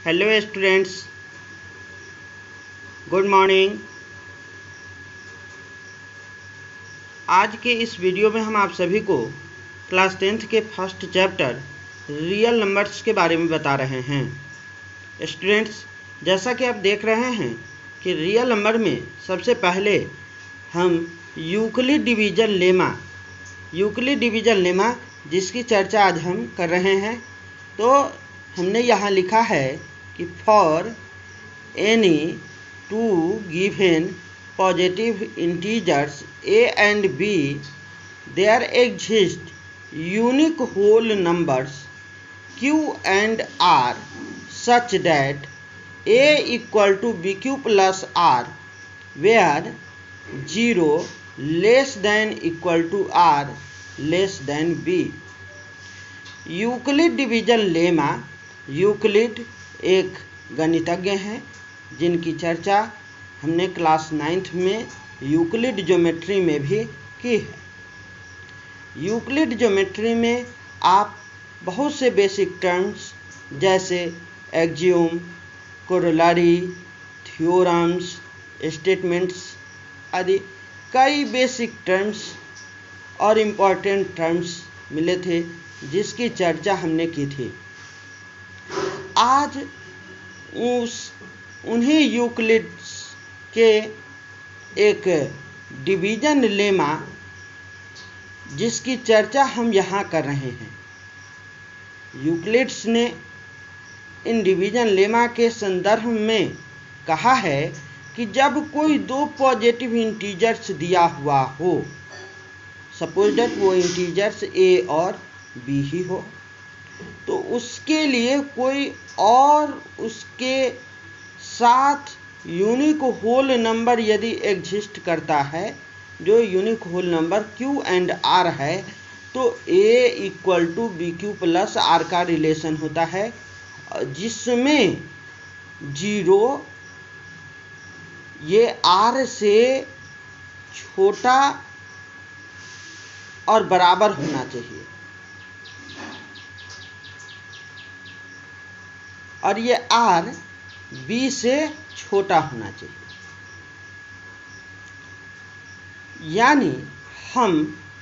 Hello students, good morning. आज के इस वीडियो में हम आप सभी को क्लास 10th के फर्स्ट चैप्टर रियल नंबर्स के बारे में बता रहे हैं। स्टूडेंट्स, जैसा कि आप देख रहे हैं कि रियल नंबर में सबसे पहले हम यूक्लिड डिवीजन लेमा जिसकी चर्चा आज हम कर रहे हैं। तो हमने यहाँ लिखा है कि for any two given positive integers a and b, there exist unique whole numbers q and r such that a equal to bq plus r, where 0 less than equal to r less than b। Euclid division lemma, Euclid एक गणितज्ञ हैं जिनकी चर्चा हमने class 9th में Euclid geometry में भी की है। यूक्लिड ज्योमेट्री में आप बहुत से बेसिक टर्म्स जैसे एक्जियोम, कोरोलरी, थ्योरम्स, स्टेटमेंट्स आदि कई बेसिक टर्म्स और इम्पॉर्टेंट टर्म्स मिले थे जिसकी चर्चा हमने की थी। आज उन्हीं यूक्लिड्स के एक डिवीजन लेमा जिसकी चर्चा हम यहाँ कर रहे हैं। यूक्लिड्स ने इन डिवीजन लेमा के संदर्भ में कहा है कि जब कोई दो पॉजिटिव इंटीजर्स दिया हुआ हो, सपोज दैट वो इंटीजर्स ए और बी ही हो, तो उसके लिए कोई और उसके साथ यूनिक होल नंबर यदि एग्जिस्ट करता है, जो unique whole number Q and R है, तो A equal to B Q plus R का रिलेशन होता है, जिसमें 0 ये आर से छोटा और बराबर होना चाहिए और ये आर बी से छोटा होना चाहिए। यानी हम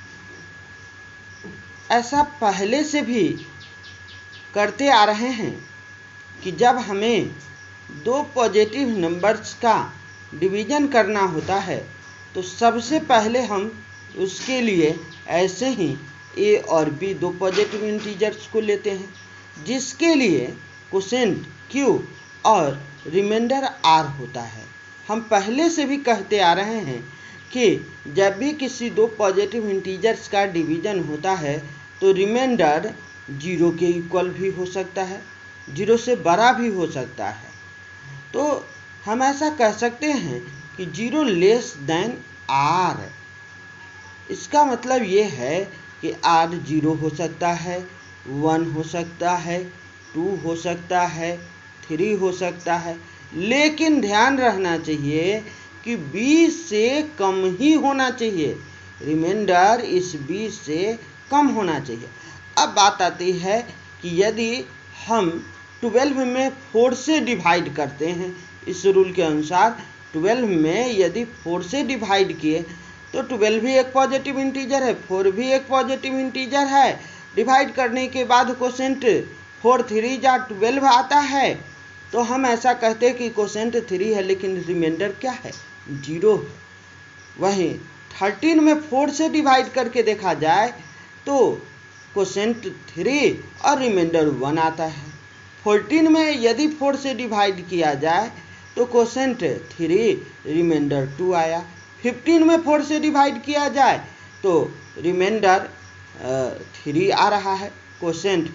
ऐसा पहले से भी करते आ रहे हैं कि जब हमें दो पॉजिटिव नंबर्स का डिवीजन करना होता है तो सबसे पहले हम उसके लिए ऐसे ही ए और बी दो पॉजिटिव इंटीजर्स को लेते हैं, जिसके लिए कोसेंट क्यू और रिमाइंडर आर होता है। हम पहले से भी कहते आ रहे हैं कि जब भी किसी दो पॉजिटिव इंटीजर्स का डिवीजन होता है तो रिमाइंडर 0 के इक्वल भी हो सकता है, 0 से बड़ा भी हो सकता है। तो हम ऐसा कह सकते हैं कि 0 लेस देन आर। इसका मतलब ये है कि आर 0 हो सकता है, 1 हो सकता है, 2 हो सकता है, 3 हो सकता है, लेकिन ध्यान रखना चाहिए कि 20 से कम ही होना चाहिए। रिमाइंडर इस 20 से कम होना चाहिए। अब बात आती है कि यदि हम 12 में 4 से डिवाइड करते हैं, इस रूल के अनुसार 12 में यदि 4 से डिवाइड किए तो 12 भी एक पॉजिटिव इंटीजर है, 4 भी एक पॉजिटिव इंटीजर है। डिवाइड करने के बाद कोसेंट 4 3 जा 12 आता है, तो हम ऐसा कहते हैं कि कोसेंट 3 है, लेकिन रिमाइंडर क्या है? 0 है। वहीं 13 में 4 से डिवाइड करके देखा जाए तो कोसेंट 3 और रिमाइंडर 1 आता है। 14 में यदि 4 से डिवाइड किया जाए तो कोसेंट 3 रिमाइंडर 2 आया। 15 में 4 से डिवाइड किया जाए तो रिमाइंडर 3 आ रहा है, कोसेंट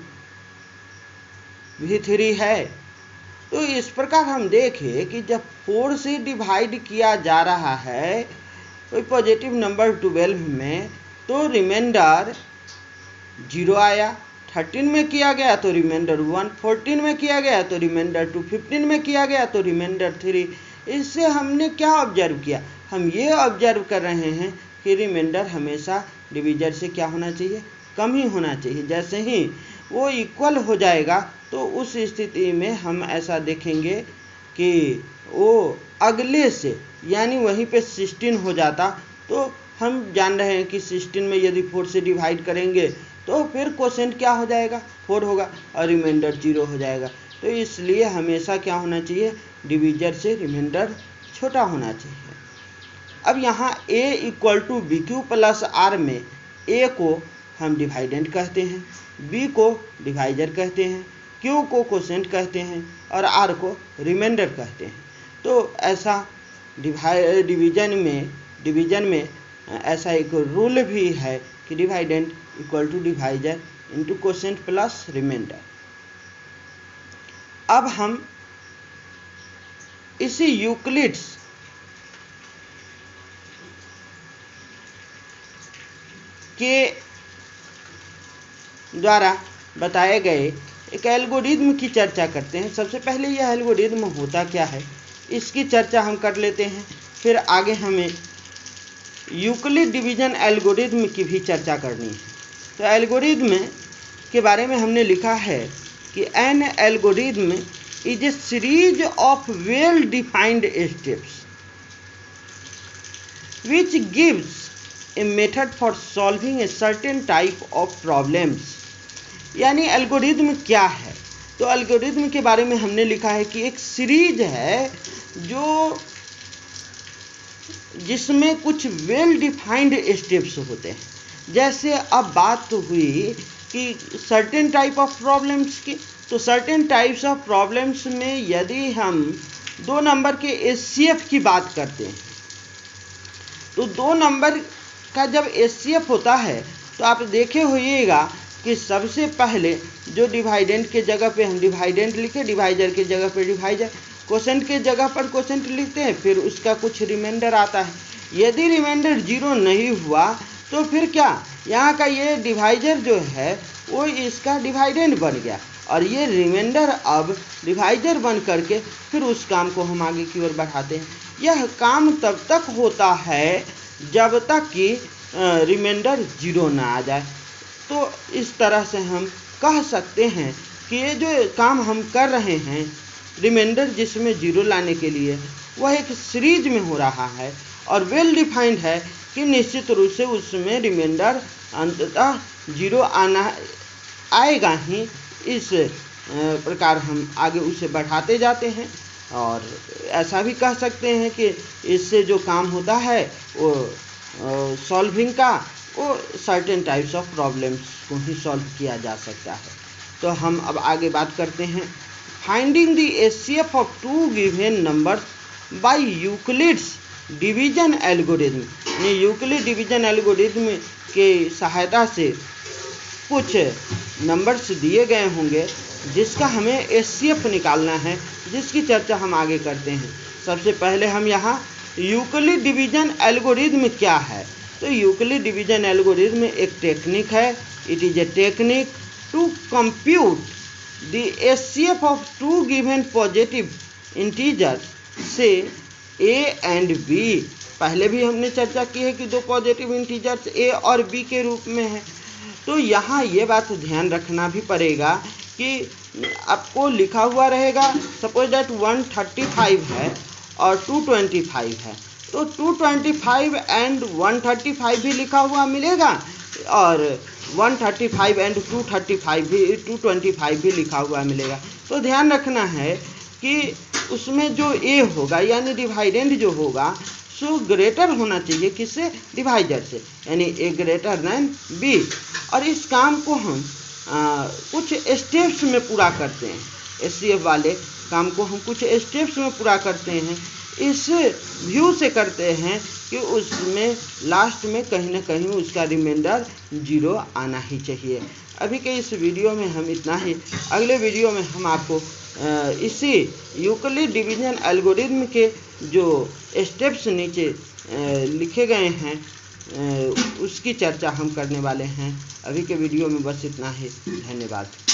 भी 3 है। तो इस प्रकार हम देखें कि जब 4 से डिवाइड किया जा रहा है कोई पॉजिटिव नंबर 12 में तो रिमाइंडर 0 आया, 13 में किया गया तो रिमाइंडर 1, 14 में किया गया तो रिमाइंडर 2, 15 में किया गया तो रिमाइंडर 3। इससे हमने क्या ऑब्जर्व किया? हम ये ऑब्जर्व कर रहे हैं कि रिमाइंडर हमेशा डिवीजर से क्या होना चाहिए? कम ही होना चाहिए। जैसे ही वो इक्वल हो जाएगा तो उस स्थिति में हम ऐसा देखेंगे कि वो अगले से यानी वहीं पे 16 हो जाता। तो हम जान रहे हैं कि 16 में यदि 4 से डिवाइड करेंगे तो फिर क्वोशेंट क्या हो जाएगा, 4 होगा और रिमाइंडर 0 हो जाएगा। तो इसलिए हमेशा क्या होना चाहिए, डिवीजर से रिमाइंडर छोटा होना चाहिए। अब यहाँ a equal to B Q plus R में a को हम डिवाइडेंट कहते हैं, b को डिवाइजर कहते हैं, q को क्वोशेंट कहते हैं और r को रिमाइंडर कहते हैं। तो ऐसा डिवीजन में ऐसा एक रूल भी है कि dividend equal to divisor into quotient plus remainder. अब हम इसी यूक्लिड्स के द्वारा बताए गए एक एल्गोरिथम की चर्चा करते हैं। सबसे पहले यह एल्गोरिथम होता क्या है इसकी चर्चा हम कर लेते हैं, फिर आगे हमें यूक्लिड डिवीजन एल्गोरिथम की भी चर्चा करनी है। तो एल्गोरिथम के बारे में हमने लिखा है कि an algorithm is a series of well defined steps which gives a method for solving a certain type of problems। यानी एल्गोरिथम क्या है, तो एल्गोरिथम के बारे में हमने लिखा है कि एक सीरीज है जिसमें कुछ वेल डिफाइंड स्टेप्स होते हैं। जैसे अब बात हुई कि सर्टेन टाइप ऑफ प्रॉब्लम्स की, तो सर्टेन टाइप्स ऑफ प्रॉब्लम्स में यदि हम 2 नंबर के एचसीएफ की बात करते हैं तो 2 नंबर का जब एचसीएफ होता है तो आप देखे होइएगा कि सबसे पहले जो डिवाइडेंट के जगह पे हम डिवाइडेंट लिखे, डिवाइजर के जगह पे डिवाइजर, क्वोशेंट के जगह पर क्वोशेंट लिखते हैं, फिर उसका कुछ रिमाइंडर आता है। यदि रिमाइंडर 0 नहीं हुआ तो फिर क्या, यहाँ का ये डिवाइजर जो है वो इसका डिवाइडेंट बन गया और ये रिमाइंडर अब डिवाइजर बन करके फिर उस काम को हम आगे की ओर बढ़ाते हैं। यह काम तब तक होता है जब तक कि रिमाइंडर 0 ना आ जाए। तो इस तरह से हम कह सकते हैं कि ये जो काम हम कर रहे हैं रिमाइंडर जिसमें 0 लाने के लिए, वह एक सीरीज में हो रहा है और वेल डिफाइंड है कि निश्चित रूप से उसमें रिमाइंडर अंततः 0 आएगा ही। इस प्रकार हम आगे उसे बढ़ाते जाते हैं और ऐसा भी कह सकते हैं कि इससे जो काम होता है वो सॉल्विंग का, वो सर्टेन टाइप्स ऑफ प्रॉब्लम्स को ही सॉल्व किया जा सकता है। तो हम अब आगे बात करते हैं finding the HCF of 2 given numbers by Euclid's division algorithm. Euclid division algorithm के सहायता से कुछ नंबर्स दिए गए होंगे जिसका हमें एचसीएफ निकालना है, जिसकी चर्चा हम आगे करते हैं। सबसे पहले हम यहाँ यूक्लिड डिवीजन एल्गोरिथम क्या है, तो यूक्लिड डिवीजन एल्गोरिथम एक टेक्निक है। It is a technique to compute the HCF of 2 given positive integer से a एंड b। पहले भी हमने चर्चा की है कि 2 पॉजिटिव इंटीजर्स a और b के रूप में है। तो यहाँ ये बात ध्यान रखना भी पड़ेगा कि आपको लिखा हुआ रहेगा सपोज दैट 135 है और 225 है, तो 225 एंड 135 भी लिखा हुआ मिलेगा और 135 एंड 225 भी लिखा हुआ मिलेगा। तो ध्यान रखना है कि उसमें जो a होगा यानी डिवाइडेंट जो होगा सो ग्रेटर होना चाहिए किससे, डिवाइजर से, यानी a ग्रेटर देन b। और इस काम को हम कुछ स्टेप्स में पूरा करते हैं। एचसीएफ वाले काम को हम कुछ स्टेप्स में पूरा करते हैं। इस व्यू से करते हैं कि उसमें लास्ट में कहीं ना कहीं उसका रिमाइंडर 0 आना ही चाहिए। अभी के इस वीडियो में हम इतना ही। अगले वीडियो में हम आपको इसी यूक्लिड डिवीजन एल्गोरिथम के जो स्टेप्स नीचे लिखे गए हैं उसकी चर्चा हम करने वाले हैं। अभी के वीडियो में बस इतना ही। धन्यवाद।